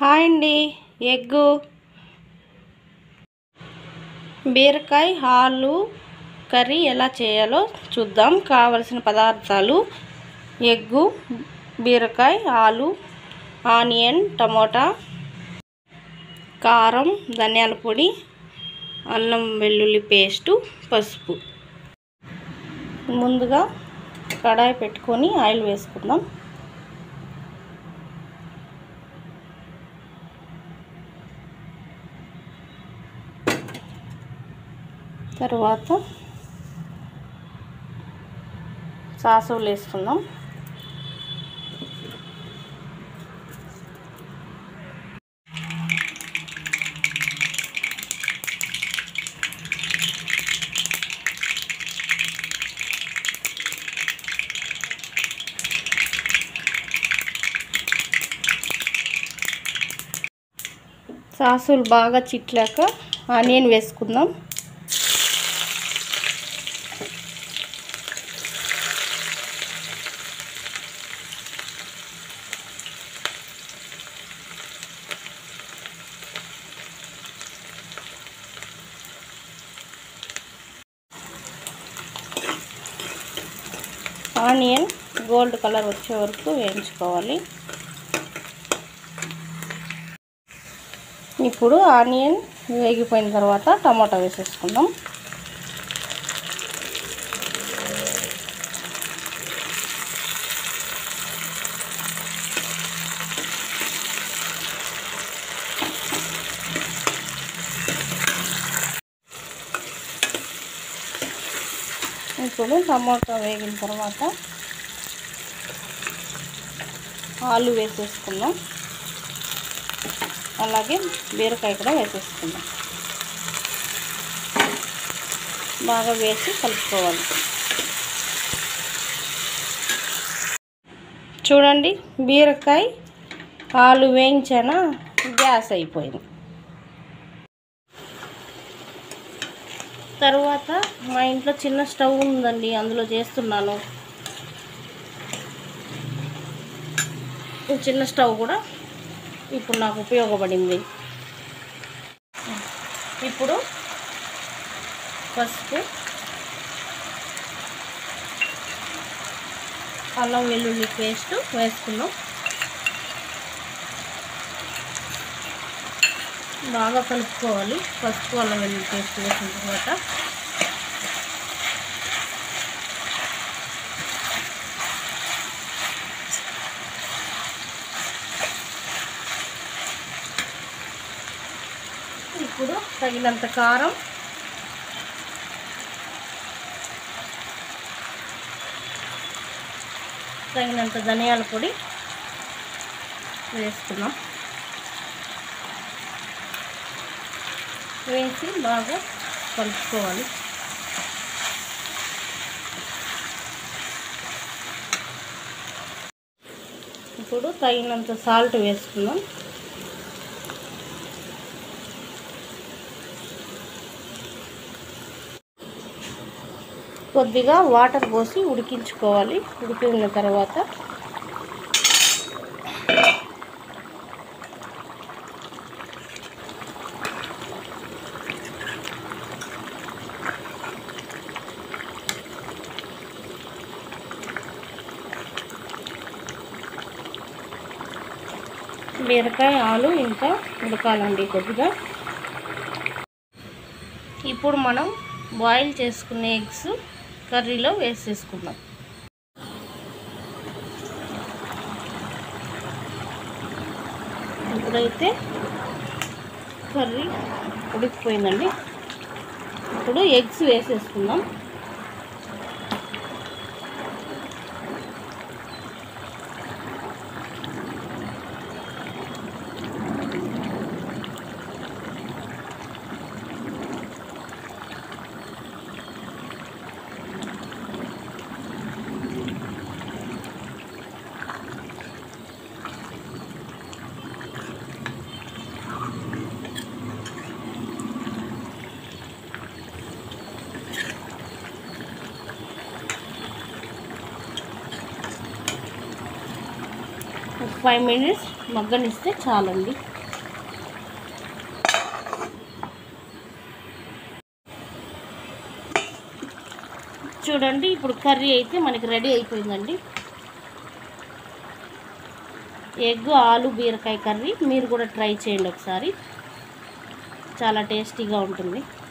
Hi అండి. Egg బీరకాయ ఆలు కర్రీ ఎలా చేయాలో చూద్దాం. కావలసిన పదార్థాలు: ఎగ్గు, బీరకాయ, ఆలు, ఆనియన్, టమోటా, కారం, ధనియాల పొడి, అల్లం వెల్లుల్లి పేస్టు, పసుపు. ముందుగా కడాయి పెట్టుకొని ఆయిల్ వేసుకుందాం. తర్వాత సాసులు వేసుకుందాం. సాసులు బాగా చిట్లాక ఆనియన్ వేసుకుందాం. ఆనియన్ గోల్డ్ కలర్ వచ్చే వరకు వేయించుకోవాలి. ఇప్పుడు ఆనియన్ వేగిపోయిన తర్వాత టమాటా వేసేసుకుందాం. ఇప్పుడు టమాటా వేగిన తర్వాత ఆలు వేసేసుకుందాం. అలాగే బీరకాయ కూడా వేసేసుకుందాం. బాగా వేసి కలుపుకోవాలి. చూడండి, బీరకాయ ఆలు వేయించానా గ్యాస్ అయిపోయింది. తర్వాత మా ఇంట్లో చిన్న స్టవ్ ఉందండి, అందులో చేస్తున్నాను. చిన్న స్టవ్ కూడా ఇప్పుడు నాకు ఉపయోగపడింది. ఇప్పుడు పసుపు, అల్లం వెల్లుల్లి పేస్ట్ వేసుకున్నాం. బాగా కలుపుకోవాలి. పసుపు అల్లం వెల్లుల్లి పేస్ట్ వేసిన తర్వాత ఇప్పుడు తగినంత కారం, తగినంత ధనియాల పొడి వేసుకున్నాం. వేసి బాగా కలుపుకోవాలి. ఇప్పుడు తగినంత సాల్ట్ వేసుకున్నాం. కొద్దిగా వాటర్ పోసి ఉడికించుకోవాలి. ఉడికిన తర్వాత బీరకాయ ఆలు ఇంకా ఉడకాలండి కొద్దిగా. ఇప్పుడు మనం బాయిల్ చేసుకున్న ఎగ్స్ కర్రీలో వేసేసుకుందాం. ఇప్పుడైతే కర్రీ ఉడికిపోయిందండి. ఇప్పుడు ఎగ్స్ వేసేసుకుందాం. ఒక 5 minutes మగ్గనిస్తే చాలండి. చూడండి ఇప్పుడు కర్రీ అయితే మనకి రెడీ అయిపోయిందండి. ఎగ్ ఆలు బీరకాయ కర్రీ మీరు కూడా ట్రై చేయండి ఒకసారి, చాలా టేస్టీగా ఉంటుంది.